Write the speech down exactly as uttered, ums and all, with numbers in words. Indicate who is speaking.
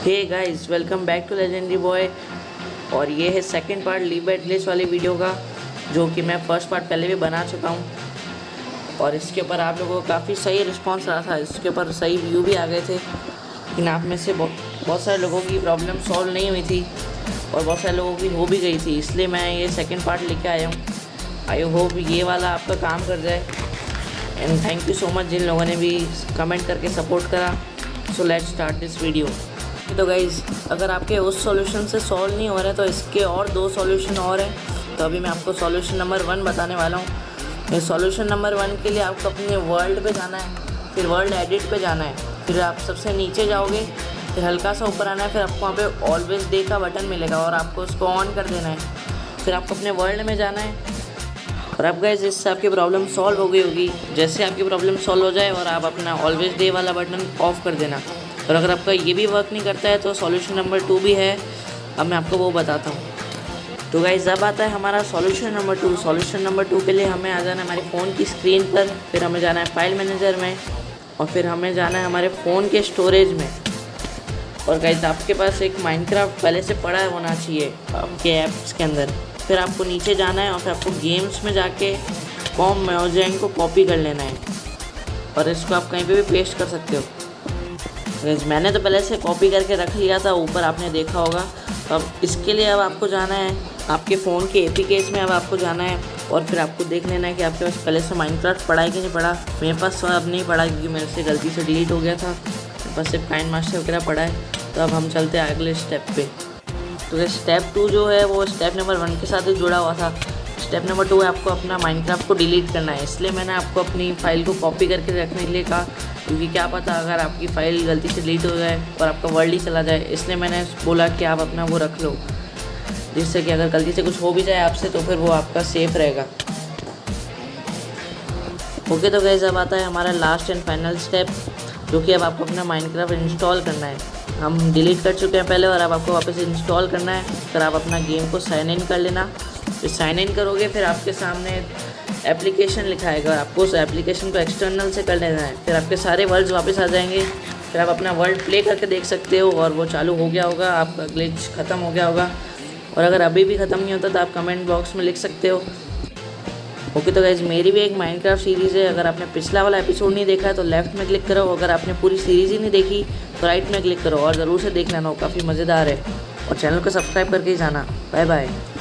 Speaker 1: Hey guys, welcome back to legendary boy. और ये है second part leave at glitch वाली वीडियो का, जो कि मैं फर्स्ट पार्ट पहले भी बना चुका हूँ। और इसके ऊपर आप लोगों को काफ़ी सही रिस्पांस रहा था, इसके ऊपर सही व्यू भी आ गए थे। लेकिन आप में से बहुत बहुत सारे लोगों की प्रॉब्लम सॉल्व नहीं हुई थी और बहुत सारे लोगों की हो भी गई थी, इसलिए मैं ये सेकेंड पार्ट लेके आया हूँ। आई होप ये वाला आपका काम कर जाए। And thank you so much जिन लोगों ने भी कमेंट करके सपोर्ट करा। So let's start this video. तो गाइज़, अगर आपके उस सॉल्यूशन से सॉल्व नहीं हो रहे तो इसके और दो सॉल्यूशन और हैं। तो अभी मैं आपको सॉल्यूशन नंबर वन बताने वाला हूँ। सॉल्यूशन नंबर वन के लिए आपको अपने वर्ल्ड पे जाना है, फिर वर्ल्ड एडिट पे जाना है, फिर आप सबसे नीचे जाओगे, फिर हल्का सा ऊपर आना है, फिर आपको वहाँ पे ऑलवेज डे का बटन मिलेगा और आपको उसको ऑन कर देना है। फिर आपको अपने वर्ल्ड में जाना है। और अब गाइस, इससे आपकी प्रॉब्लम सॉल्व हो गई होगी। जैसे आपकी प्रॉब्लम सॉल्व हो जाए और आप अपना ऑलवेज डे वाला बटन ऑफ कर देना। और अगर आपका ये भी वर्क नहीं करता है तो सॉल्यूशन नंबर टू भी है, अब मैं आपको वो बताता हूँ। तो गाइस, अब आता है हमारा solution number two. Solution number two के लिए हमें आ जाना है हमारे फ़ोन की स्क्रीन पर, फिर हमें जाना है फाइल मैनेजर में, और फिर हमें जाना है हमारे फ़ोन के स्टोरेज में। और गाइस, आपके पास एक माइनक्राफ्ट पहले से पड़ा होना चाहिए आपके ऐप्स के अंदर। फिर आपको नीचे जाना है और फिर आपको गेम्स में जाके कॉम मोजेंग को कॉपी कर लेना है और इसको आप कहीं पे भी पेस्ट कर सकते हो। गाइस, मैंने तो पहले से कॉपी करके रख लिया था, ऊपर आपने देखा होगा। तो अब इसके लिए अब आपको जाना है आपके फ़ोन के एपीकेस में, अब आपको जाना है और फिर आपको देख लेना है कि आपके पास पहले से माइनक्राफ्ट पड़ा है कि नहीं पड़ा। मेरे पास तो अब नहीं पड़ा क्योंकि मेरे से गलती से डिलीट हो गया था। मेरे पास सिर्फ काइन मास्टर वगैरह पड़ा है। तो अब हम चलते हैं अगले स्टेप पे। तो स्टेप टू जो है वो स्टेप नंबर वन के साथ ही जुड़ा हुआ था। स्टेप नंबर टू है आपको अपना माइनक्राफ्ट को डिलीट करना है, इसलिए मैंने आपको अपनी फ़ाइल को कॉपी करके रखने के लिए कहा, क्योंकि क्या पता अगर आपकी फ़ाइल गलती से डिलीट हो जाए और आपका वर्ल्ड ही चला जाए। इसलिए मैंने बोला कि आप अपना वो रख लो, जिससे कि अगर गलती से कुछ हो भी जाए आपसे तो फिर वो आपका सेफ़ रहेगा। ओके, तो गाइस, अब आता है हमारा लास्ट एंड फाइनल स्टेप, जो कि अब आपको अपना माइनक्राफ्ट इंस्टॉल करना है। हम डिलीट कर चुके हैं पहले और अब आपको वापस इंस्टॉल करना है। फिर आप अपना गेम को साइन इन कर लेना। फिर साइन इन करोगे, फिर आपके सामने एप्लीकेशन लिखा आएगा, आपको उस एप्लीकेशन को एक्सटर्नल से कर लेना है। फिर आपके सारे वर्ड्स वापस आ जाएंगे। फिर आप अपना वर्ल्ड प्ले करके देख सकते हो और वो चालू हो गया होगा, आपका ग्लिच ख़त्म हो गया होगा। और अगर अभी भी ख़त्म नहीं होता तो आप कमेंट बॉक्स में लिख सकते हो। ओके, तो गाइस, मेरी भी एक माइनक्राफ्ट सीरीज़ है। अगर आपने पिछला वाला एपिसोड नहीं देखा है तो लेफ्ट में क्लिक करो, अगर आपने पूरी सीरीज़ ही नहीं देखी तो राइट में क्लिक करो और ज़रूर से देख लेना, वो काफ़ी मज़ेदार है। और चैनल को सब्सक्राइब करके ही जाना। Bye bye.